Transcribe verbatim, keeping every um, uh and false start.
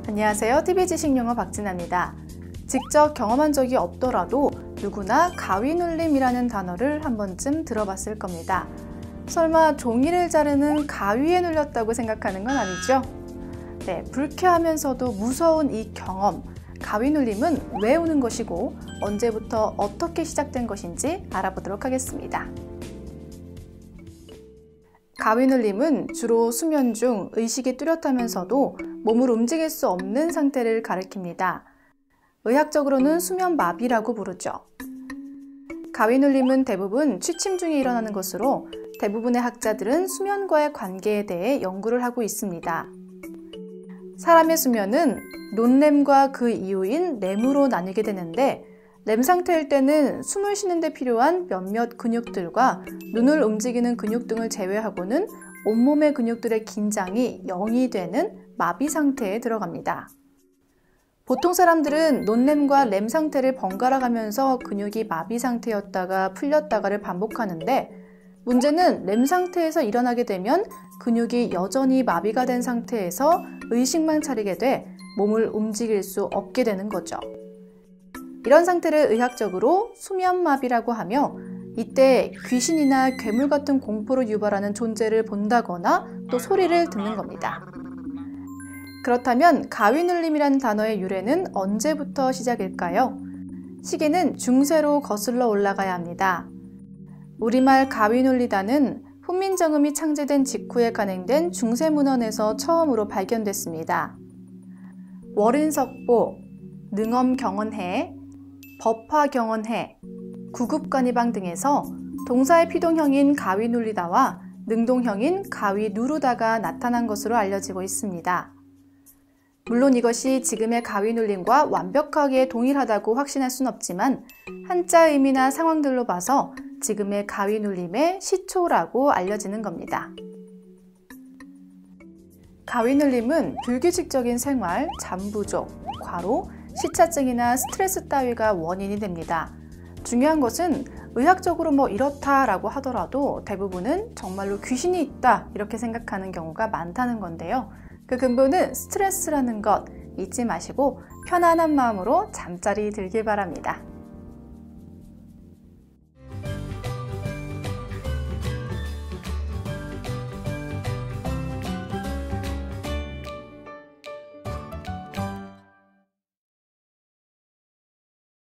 안녕하세요. 티비지식영어 박진아입니다. 직접 경험한 적이 없더라도 누구나 가위눌림이라는 단어를 한 번쯤 들어봤을 겁니다. 설마 종이를 자르는 가위에 눌렸다고 생각하는 건 아니죠? 네, 불쾌하면서도 무서운 이 경험, 가위눌림은 왜 오는 것이고 언제부터 어떻게 시작된 것인지 알아보도록 하겠습니다. 가위눌림은 주로 수면 중 의식이 뚜렷하면서도 몸을 움직일 수 없는 상태를 가리킵니다. 의학적으로는 수면마비라고 부르죠. 가위눌림은 대부분 취침 중에 일어나는 것으로 대부분의 학자들은 수면과의 관계에 대해 연구를 하고 있습니다. 사람의 수면은 논렘과 그 이후인 렘으로 나뉘게 되는데, 렘 상태일 때는 숨을 쉬는 데 필요한 몇몇 근육들과 눈을 움직이는 근육 등을 제외하고는 온몸의 근육들의 긴장이 영이 되는 마비 상태에 들어갑니다. 보통 사람들은 논렘과 렘 상태를 번갈아 가면서 근육이 마비 상태였다가 풀렸다가를 반복하는데, 문제는 렘 상태에서 일어나게 되면 근육이 여전히 마비가 된 상태에서 의식만 차리게 돼 몸을 움직일 수 없게 되는 거죠. 이런 상태를 의학적으로 수면마비라고 하며, 이때 귀신이나 괴물 같은 공포를 유발하는 존재를 본다거나 또 소리를 듣는 겁니다. 그렇다면 가위눌림이라는 단어의 유래는 언제부터 시작일까요? 시기는 중세로 거슬러 올라가야 합니다. 우리말 가위눌리다는 훈민정음이 창제된 직후에 간행된 중세문헌에서 처음으로 발견됐습니다. 월인석보, 능엄경언해, 법화경언해, 구급관이방 등에서 동사의 피동형인 가위눌리다와 능동형인 가위누르다가 나타난 것으로 알려지고 있습니다. 물론 이것이 지금의 가위눌림과 완벽하게 동일하다고 확신할 순 없지만 한자 의미나 상황들로 봐서 지금의 가위눌림의 시초라고 알려지는 겁니다. 가위눌림은 불규칙적인 생활, 잠 부족, 과로, 시차증이나 스트레스 따위가 원인이 됩니다. 중요한 것은 의학적으로 뭐 이렇다라고 하더라도 대부분은 정말로 귀신이 있다 이렇게 생각하는 경우가 많다는 건데요. 그 근본은 스트레스라는 것 잊지 마시고 편안한 마음으로 잠자리 들길 바랍니다.